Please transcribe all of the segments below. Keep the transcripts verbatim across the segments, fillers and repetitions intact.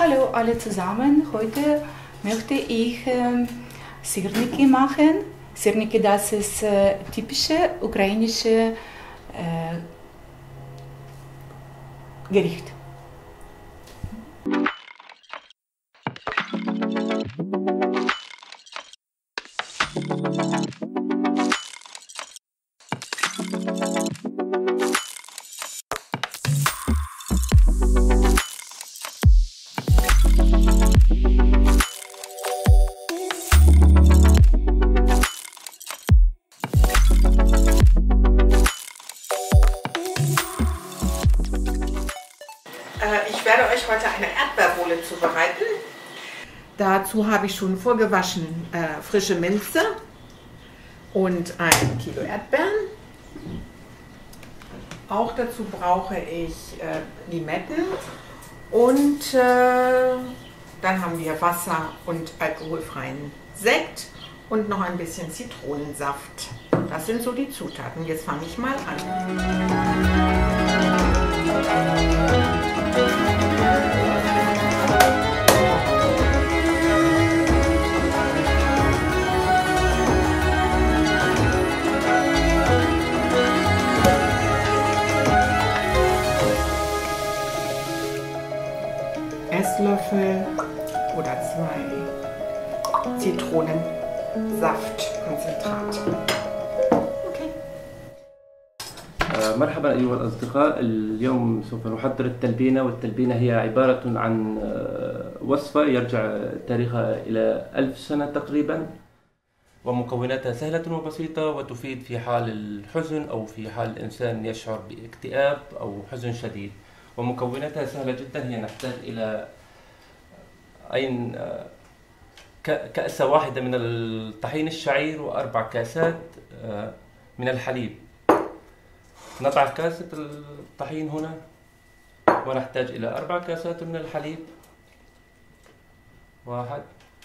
Hallo alle zusammen, heute möchte ich äh, Sirniki machen. Sirniki, das ist äh, typische ukrainische äh, Gericht. Ich werde euch heute eine Erdbeerbohle zubereiten. Dazu habe ich schon vorgewaschen äh, frische Minze und ein Kilo Erdbeeren. Auch dazu brauche ich äh, Limetten und äh, dann haben wir Wasser und alkoholfreien Sekt und noch ein bisschen Zitronensaft. Das sind so die Zutaten. Jetzt fange ich mal an. Esslöffel oder zwei Zitronensaftkonzentrat. Okay. مرحبا أيها الأصدقاء. اليوم سوف نحضر التلبينة، والتلبينة هي عبارة عن وصفة يرجع تاريخها إلى ألف سنة تقريبا، ومكوناتها سهلة وبسيطة وتفيد في حال الحزن أو في حال الإنسان يشعر باكتئاب أو حزن شديد. ومكوناتها سهلة جدا. هي نحتاج إلى أين كأسة واحدة من الطحين الشعير وأربع كاسات من الحليب. نضع كاسة الطحين هنا ونحتاج إلى أربع كاسات من الحليب. واحد،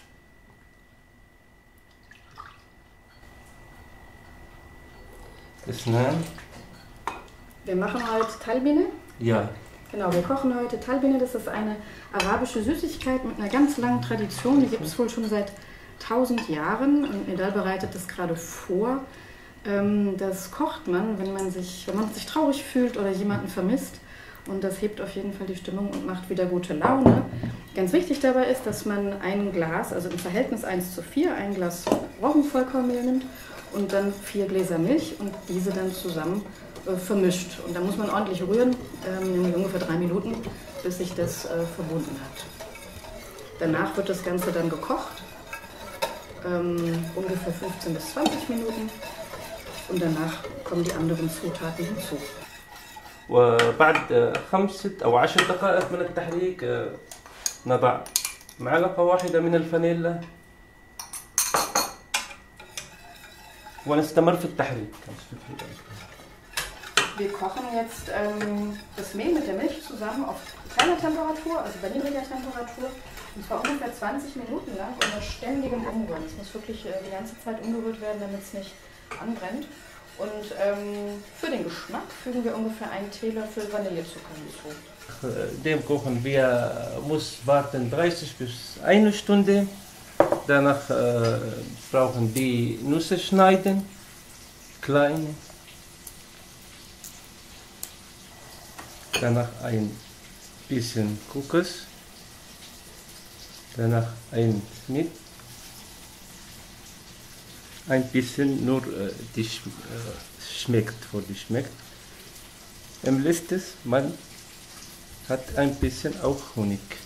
اثنان. Wir machen heute Talbine. Ja. Genau, wir kochen heute Talbine. Das ist eine arabische Süßigkeit mit einer ganz langen Tradition. Die gibt es wohl schon seit tausend Jahren und Nidal bereitet das gerade vor. Das kocht man, wenn man sich, wenn man sich traurig fühlt oder jemanden vermisst. Und das hebt auf jeden Fall die Stimmung und macht wieder gute Laune. Ganz wichtig dabei ist, dass man ein Glas, also im Verhältnis eins zu vier, ein Glas Roggenvollkornmehl nimmt und dann vier Gläser Milch und diese dann zusammen äh, vermischt. Und da muss man ordentlich rühren, ähm, nämlich ungefähr drei Minuten, bis sich das äh, verbunden hat. Danach wird das Ganze dann gekocht, ähm, ungefähr fünfzehn bis zwanzig Minuten. Und danach kommen die anderen Zutaten hinzu. وبعد خمسة أو عشر دقائق من التحريك نضع معلقة واحدة من الفانيلا ونستمر في التحريك. Wir kochen jetzt ähm, das Mehl mit der Milch zusammen auf kleiner Temperatur, also bei niedriger Temperatur, und zwar ungefähr zwanzig Minuten lang unter ständigem Umrühren. Es muss wirklich äh, die ganze Zeit umgerührt werden, damit es nicht anbrennt. Und ähm, für den Geschmack fügen wir ungefähr einen Teelöffel Vanillezucker hinzu. Dem kochen wir muss warten dreißig bis eine Stunde. Danach äh, brauchen die Nüsse schneiden, kleine. Danach ein bisschen Kokos. Danach ein Schnitt. Ein bisschen nur äh, die sch äh, schmeckt, vor die schmeckt. Im letzten man hat ein bisschen auch Honig.